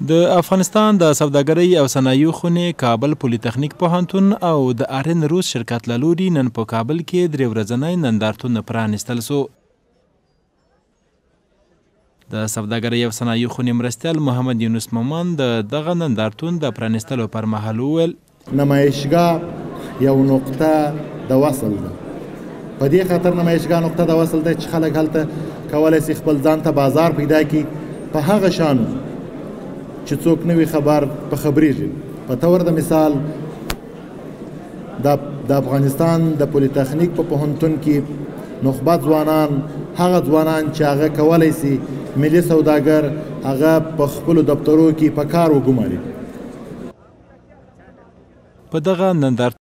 د افغانستان د سوداګرۍ او صنایعو خونې کابل پولي تخنیک پوهنتون او د آرین روس شرکت له لوري نن په کابل کې 3 ورځنی نندارتون پرانیستل سو. د سوداګرۍ او صنایعو خونې مرستیال محمد یونس مومن د دغه نندارتون د پرانیستلو پر مهال وویل نمایشګاه یو نقطه د وصل ده. په دې خاطر نمایشګاه نقطه د وصل ده چې خلک هلته کولی شي خپل ځان ته بازار پیدا کړي په هغه شانو چې څوک نوی خبر په خبرېږي. په طور د مثال د افغانستان د پولي تخنیک په پوهنتون کې نخبت ځوانان هغه ځوانان چې هغه کولی شي ملي سوداګر هغه په خپلو دفترو کې په کار وګماري. په دغه نندارتون